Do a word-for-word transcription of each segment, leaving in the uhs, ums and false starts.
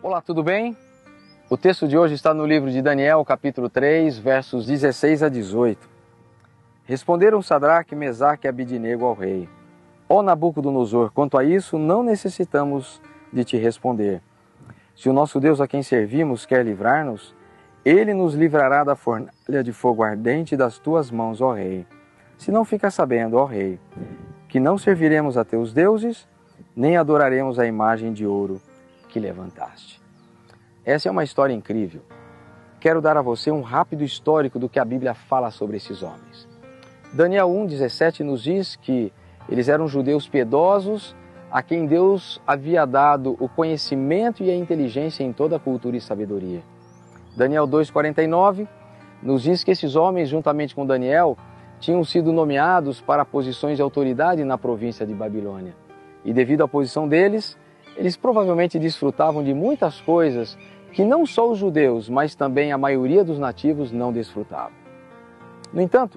Olá, tudo bem? O texto de hoje está no livro de Daniel, capítulo três, versos dezesseis a dezoito. Responderam Sadraque, Mesaque e Abidnego ao rei: Ó Nabucodonosor, quanto a isso, não necessitamos de te responder. Se o nosso Deus a quem servimos quer livrar-nos, ele nos livrará da fornalha de fogo ardente das tuas mãos, ó rei. Se não fica sabendo, ó rei, que não serviremos a teus deuses, nem adoraremos a imagem de ouro que levantaste. Essa é uma história incrível. Quero dar a você um rápido histórico do que a Bíblia fala sobre esses homens. Daniel um, dezessete nos diz que eles eram judeus piedosos, a quem Deus havia dado o conhecimento e a inteligência em toda a cultura e sabedoria. Daniel dois, quarenta e nove nos diz que esses homens, juntamente com Daniel, tinham sido nomeados para posições de autoridade na província de Babilônia. E devido à posição deles, eles provavelmente desfrutavam de muitas coisas que não só os judeus, mas também a maioria dos nativos não desfrutavam. No entanto,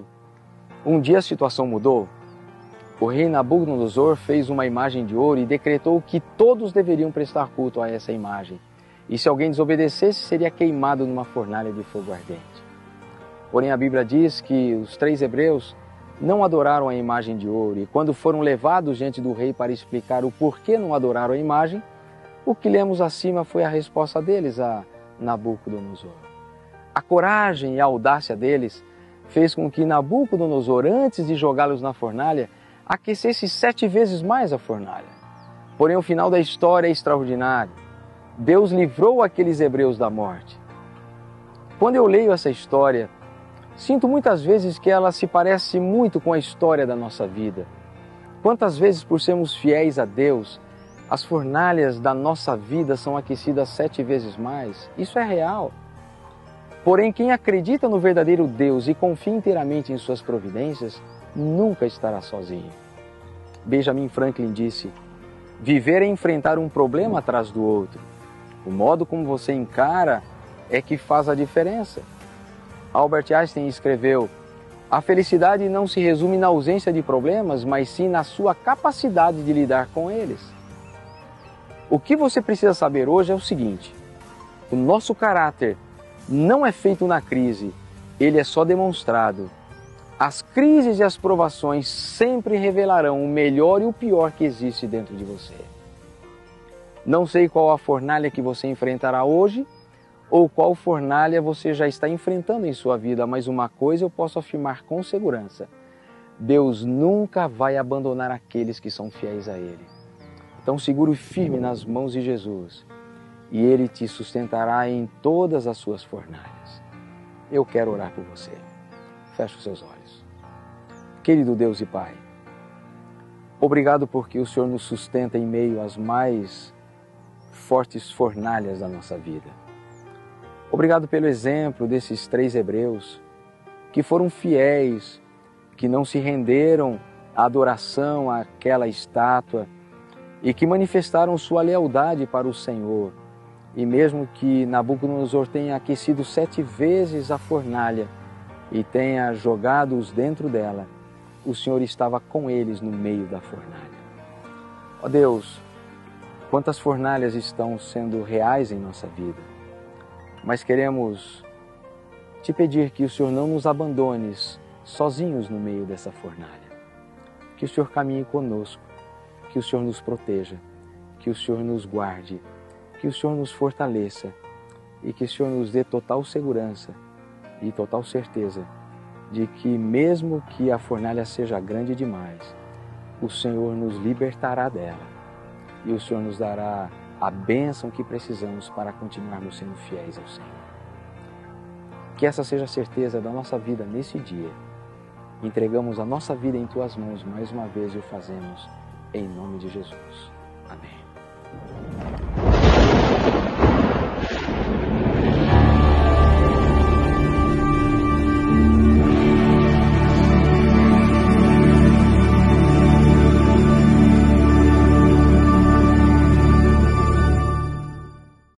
um dia a situação mudou. O rei Nabucodonosor fez uma imagem de ouro e decretou que todos deveriam prestar culto a essa imagem. E se alguém desobedecesse, seria queimado numa fornalha de fogo ardente. Porém, a Bíblia diz que os três hebreus não adoraram a imagem de ouro, e quando foram levados diante do rei para explicar o porquê não adoraram a imagem, o que lemos acima foi a resposta deles a Nabucodonosor. A coragem e a audácia deles fez com que Nabucodonosor, antes de jogá-los na fornalha, aquecesse sete vezes mais a fornalha. Porém, o final da história é extraordinário. Deus livrou aqueles hebreus da morte. Quando eu leio essa história, sinto muitas vezes que ela se parece muito com a história da nossa vida. Quantas vezes, por sermos fiéis a Deus, as fornalhas da nossa vida são aquecidas sete vezes mais? Isso é real. Porém, quem acredita no verdadeiro Deus e confia inteiramente em suas providências, nunca estará sozinho. Benjamin Franklin disse: viver é enfrentar um problema atrás do outro. O modo como você encara é que faz a diferença. Albert Einstein escreveu: a felicidade não se resume na ausência de problemas, mas sim na sua capacidade de lidar com eles. O que você precisa saber hoje é o seguinte: o nosso caráter não é feito na crise, ele é só demonstrado. As crises e as provações sempre revelarão o melhor e o pior que existe dentro de você. Não sei qual a fornalha que você enfrentará hoje, ou qual fornalha você já está enfrentando em sua vida, mas uma coisa eu posso afirmar com segurança: Deus nunca vai abandonar aqueles que são fiéis a Ele. Então segure firme nas mãos de Jesus e Ele te sustentará em todas as suas fornalhas. Eu quero orar por você. Feche os seus olhos. Querido Deus e Pai, obrigado porque o Senhor nos sustenta em meio às mais fortes fornalhas da nossa vida. Obrigado pelo exemplo desses três hebreus que foram fiéis, que não se renderam à adoração àquela estátua e que manifestaram sua lealdade para o Senhor. E mesmo que Nabucodonosor tenha aquecido sete vezes a fornalha e tenha jogado-os dentro dela, o Senhor estava com eles no meio da fornalha. Ó Deus, quantas fornalhas estão sendo reais em nossa vida, mas queremos te pedir que o Senhor não nos abandones sozinhos no meio dessa fornalha. Que o Senhor caminhe conosco, que o Senhor nos proteja, que o Senhor nos guarde, que o Senhor nos fortaleça e que o Senhor nos dê total segurança e total certeza de que mesmo que a fornalha seja grande demais, o Senhor nos libertará dela e o Senhor nos dará a bênção que precisamos para continuarmos sendo fiéis ao Senhor. Que essa seja a certeza da nossa vida nesse dia. Entregamos a nossa vida em Tuas mãos mais uma vez e o fazemos em nome de Jesus. Amém.